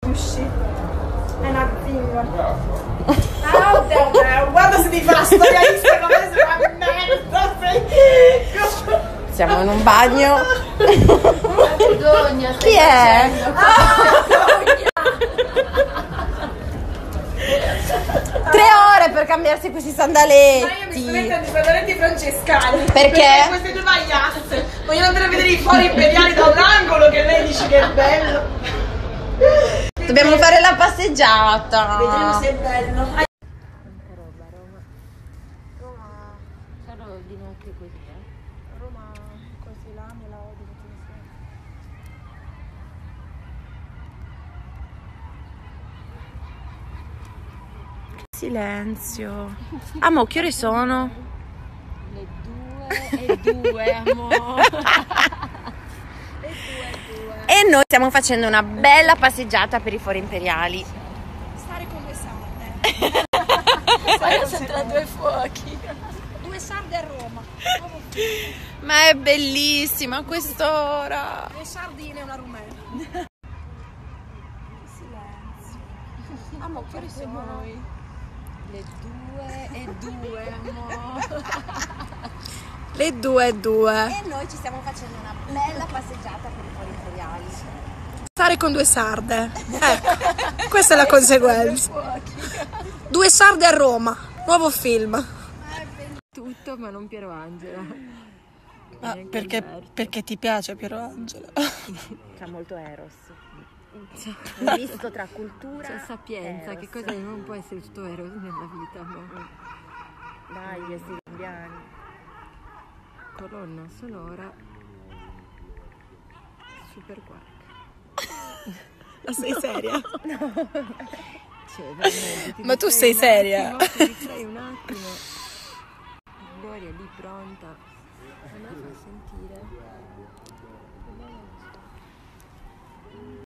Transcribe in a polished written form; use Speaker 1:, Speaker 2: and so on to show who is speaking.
Speaker 1: sushi. È una zinga. Oddio, guarda se ti fa la storia Instagram, sei una merda,
Speaker 2: Siamo in un bagno.
Speaker 3: Vergogna,
Speaker 2: Chi è? 3 ore per cambiarsi questi sandaletti.
Speaker 1: Ma io mi sto mettendo i sandaletti francescani.
Speaker 2: Perché?
Speaker 1: Queste due magliasse. Voglio andare a vedere i fori imperiali da un angolo che lei dice che è bello.
Speaker 2: Dobbiamo fare la passeggiata.
Speaker 1: Vedremo se è bello.
Speaker 3: Sarò di notte così,
Speaker 1: Roma così là me la odio.
Speaker 2: Silenzio. Amo, che ore sono?
Speaker 3: Le 2:02, amore.
Speaker 2: E noi stiamo facendo una bella passeggiata per i fori imperiali.
Speaker 1: Stare con le sarde.
Speaker 3: Sono tra due fuochi.
Speaker 1: 2 sarde a Roma.
Speaker 2: Ma è bellissima a quest'ora.
Speaker 1: 2 sardine e una rumena. Silenzio. Amo, che ore sono?
Speaker 3: Le 2:02, amore.
Speaker 1: Le 2:02.
Speaker 2: E noi ci stiamo facendo una bella passeggiata per i fori imperiali.
Speaker 1: Stare con 2 sarde. Questa è la conseguenza. 2 sarde a Roma. Nuovo film.
Speaker 3: Tutto, ma non Piero Angela.
Speaker 1: Perché ti piace Piero Angela?
Speaker 2: C'ha molto Eros. Un misto tra cultura
Speaker 3: C'è sapienza,
Speaker 2: Eros.
Speaker 3: che cosa non può essere tutto vero nella vita, ma
Speaker 2: Dai, gli esseri bianchi.
Speaker 3: colonna sonora super quark.
Speaker 1: Ma sei seria?
Speaker 3: Cioè, veramente, ti
Speaker 1: Ma tu
Speaker 3: distrai
Speaker 1: sei seria?
Speaker 3: un attimo, ti distrai un attimo. Gloria è lì pronta. A me fa sentire